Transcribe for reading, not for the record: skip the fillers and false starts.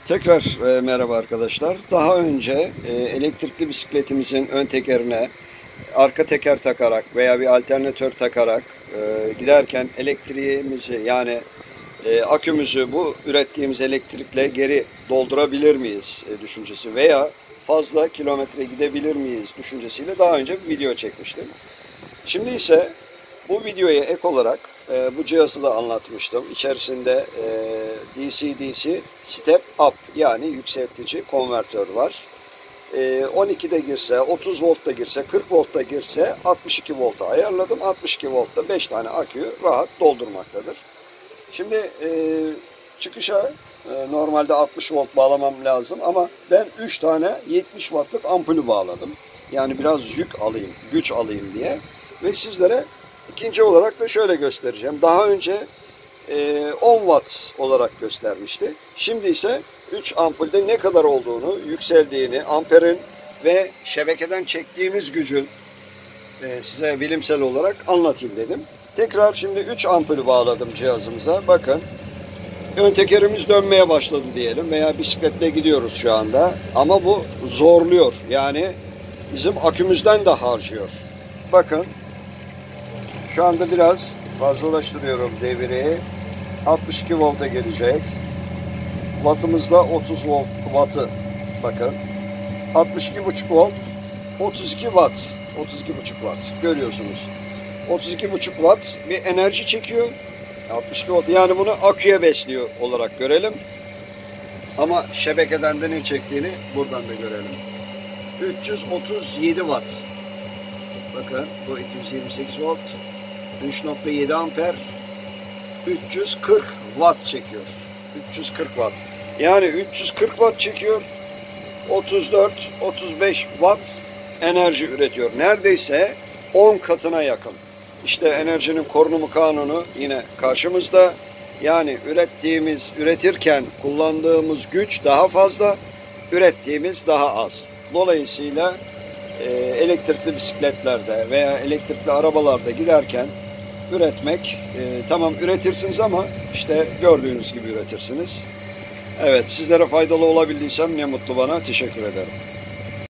Tekrar merhaba arkadaşlar. Daha önce elektrikli bisikletimizin ön tekerine arka teker takarak veya bir alternatör takarak giderken elektriğimizi yani akümüzü bu ürettiğimiz elektrikle geri doldurabilir miyiz düşüncesi veya fazla kilometre gidebilir miyiz düşüncesiyle daha önce bir video çekmiştim. Şimdi ise bu videoya ek olarak bu cihazı da anlatmıştım. İçerisinde DC-DC Step Up yani yükseltici konvertör var. 12'de girse, 30 voltta girse, 40 voltta girse 62 volta ayarladım. 62 voltta 5 tane aküyü rahat doldurmaktadır. Şimdi çıkışa normalde 60 volt bağlamam lazım ama ben 3 tane 70 wattlık ampulü bağladım. Yani biraz yük alayım, güç alayım diye. Ve sizlere ikinci olarak da şöyle göstereceğim. Daha önce 10 watt olarak göstermişti. Şimdi ise 3 ampulde ne kadar olduğunu, yükseldiğini, amperin ve şebekeden çektiğimiz gücün size bilimsel olarak anlatayım dedim. Tekrar şimdi 3 ampulü bağladım cihazımıza. Bakın ön tekerimiz dönmeye başladı diyelim veya bisikletle gidiyoruz şu anda. Ama bu zorluyor. Yani bizim akümüzden de harcıyor. Bakın şu anda biraz fazlalaştırıyorum deviri. 62 volta gelecek. Wattımızda 30 volt wattı. Bakın. 62,5 volt. 32 watt. 32,5 watt. Görüyorsunuz. 32,5 watt bir enerji çekiyor. 62 volt. Yani bunu aküye besliyor olarak görelim. Ama şebekeden de ne çektiğini buradan da görelim. 337 watt. Bakın bu 228 volt. 3.7 amper 340 watt çekiyor. 340 watt. Yani 340 watt çekiyor. 34-35 watt enerji üretiyor. Neredeyse 10 katına yakın. İşte enerjinin korunumu kanunu yine karşımızda. Yani üretirken kullandığımız güç daha fazla, ürettiğimiz daha az. Dolayısıyla elektrikli bisikletlerde veya elektrikli arabalarda giderken üretmek, tamam üretirsiniz ama işte gördüğünüz gibi üretirsiniz. Evet, sizlere faydalı olabildiysem ne mutlu bana. Teşekkür ederim.